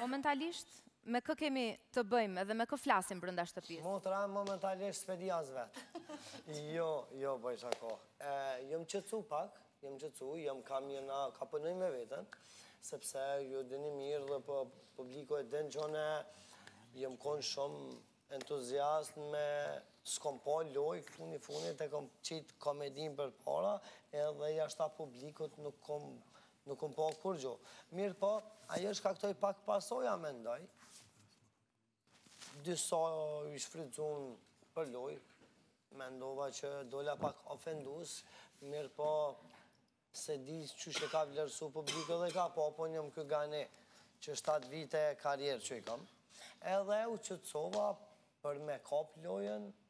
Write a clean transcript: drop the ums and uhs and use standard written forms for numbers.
Momentalisht, me kë kemi të bëjmë edhe me kë flasim brenda shtëpisë? Motra, momentalisht s'pedi as vetë. Jo, bëj shako. Jëm qëtësu pak, jëm kam jena ka pënuj me vetën, sepse ju dini mirë dhe publiko e den gjone, jëm konë shumë entuziast me s'kom po loj, funit e kom qitë komedin për para, edhe jashta publikot nuk kom po kur gjo. Mirë po, ajo shkaktoj pak pasoja me ndoj, disa i shfrydzun për loj, mendova që dola pak ofendus, mirë po, se di që shë ka vlerësu publiko dhe ka po njëm kë gane që 7 vite karierë që i kam. Edhe u qëtësova për me kap lojen,